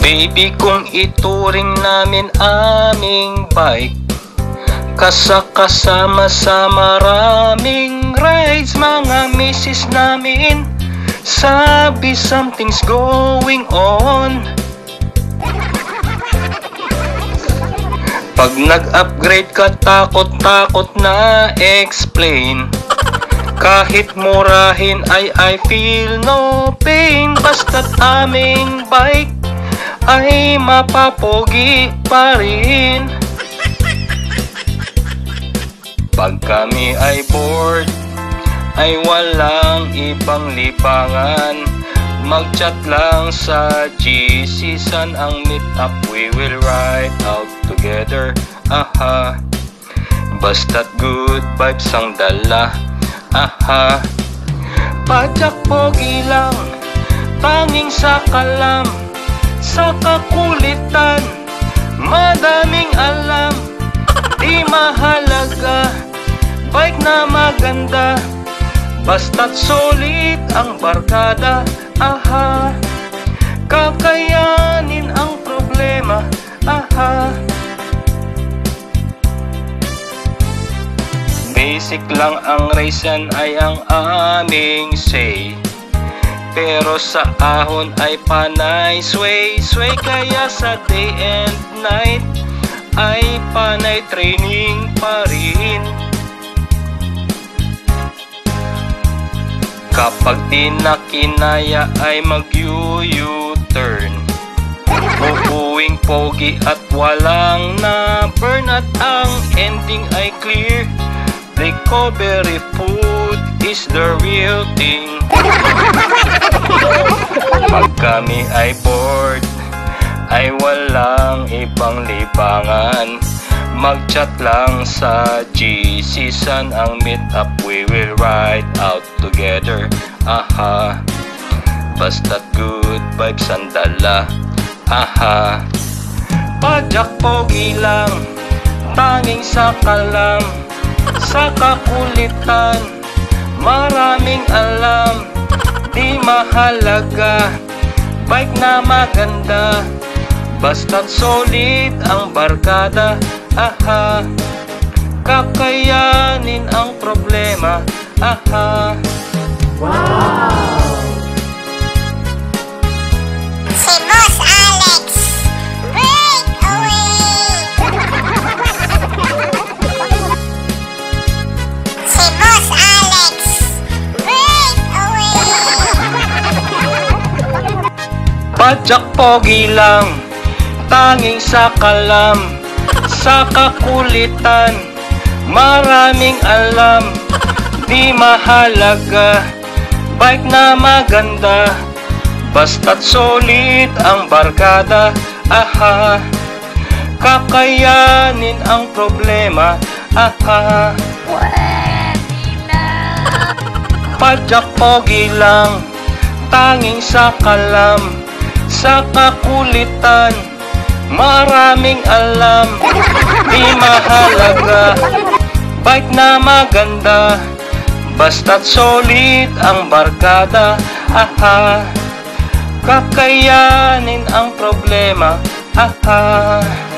Baby, kung ituring namin aming bike, kasama sa maraming rides, mga misis namin sabi something's going on. Pag nag-upgrade ka, takot na explain. Kahit murahin ay I feel no pain. Basta't aming bike ay mapapogi pa rin. Pag kami ay bored, ay walang ibang libangan. Mag-chat lang sa GC, san ang meet up, we will ride out together. Aha, basta't good vibes ang dala. Aha, padyak pogi lang, tanging sa kalam, sa kakulitan, madaming alam. Di mahalaga, bike na maganda, basta't solid ang barkada. Aha, kakayanin ang problema. Aha, basic lang ang race, yan ay ang aming say. Pero sa ahon ay panay sway. Kaya sa day and night ay panay training pa rin. Kapag di na kinaya ay mag-U-turn. Uuwing pogi at walang na burn, at ang ending ay clear. Recovery food is the real thing. Pag kami ay bored, ay walang ibang libangan. Mag-chat lang sa GC, san ang meet up, we will ride out together. Aha, basta't good vibes ang dala. Aha, padyak pogi lang, tanging sa kalam, sa kakulitan, maraming alam. Di mahalaga, bike na maganda, basta't solid ang barkada. Aha, kakayanin ang problema. Aha. Wow! Si Boss Alex, breakaway! Si Boss Alex, breakaway! Padyak pogi lang, tanging sa kalam, sa kakulitan, maraming alam. Di mahalaga, bike na maganda, basta't solid ang barkada. Aha, kakayanin ang problema. Aha, padyak pogi lang, tanging sa kalam, sa kakulitan, maraming alam. Di mahalaga, bike na maganda, basta't solid ang barkada. Aha, kakayanin ang problema. Aha.